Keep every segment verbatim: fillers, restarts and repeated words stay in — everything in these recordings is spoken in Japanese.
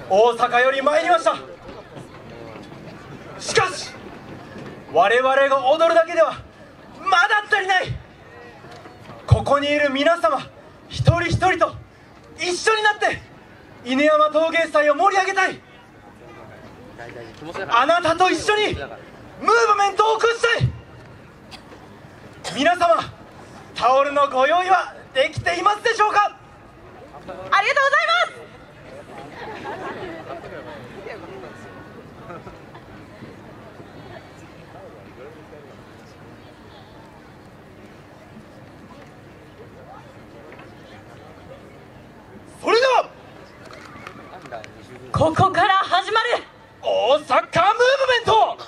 大阪より参りました。しかし我々が踊るだけではまだ足りない。ここにいる皆様一人一人と一緒になって犬山陶芸祭を盛り上げたい。あなたと一緒にムーブメントを起こしたい。皆様タオルのご用意はできていますでしょうか。 ありがとうございます。 それではここから始まる大阪ムーブメント。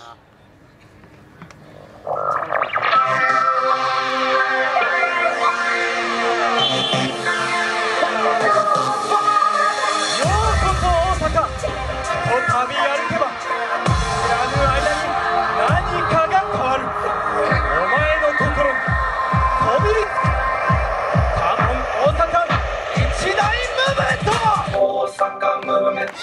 旅歩けば知らぬ間に何かが変わる。お前の心にこびりつくカモン大阪一大ムーブメント。大阪ムーブメント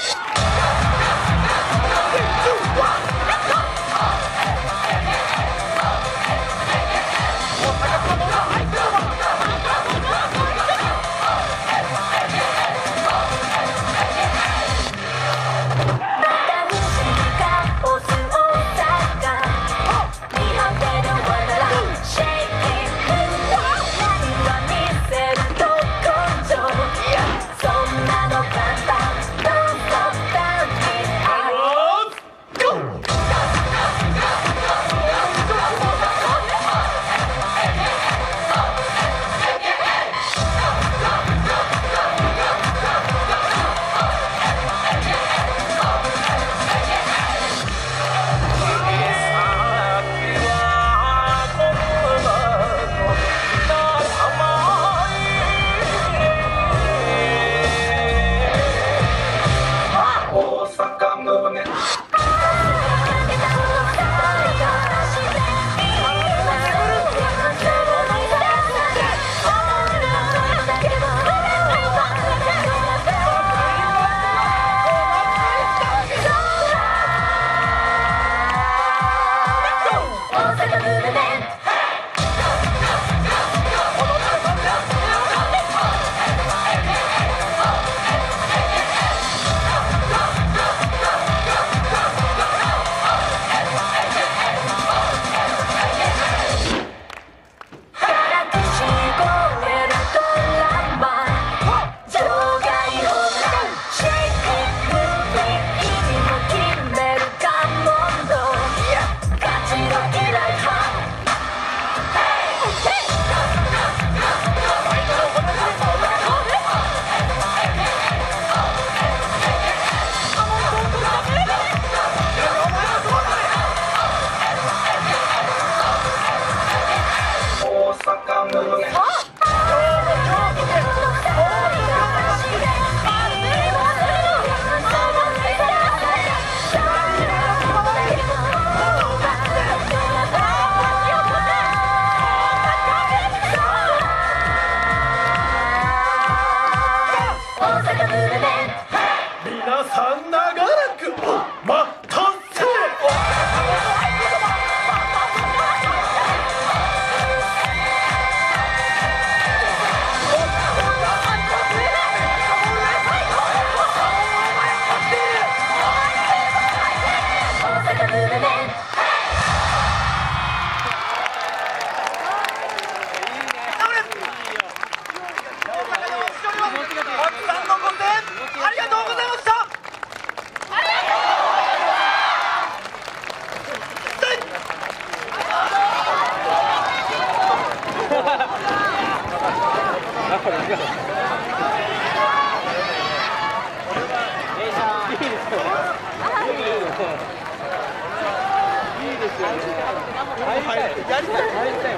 皆さん長らくお待たせ。やりたい。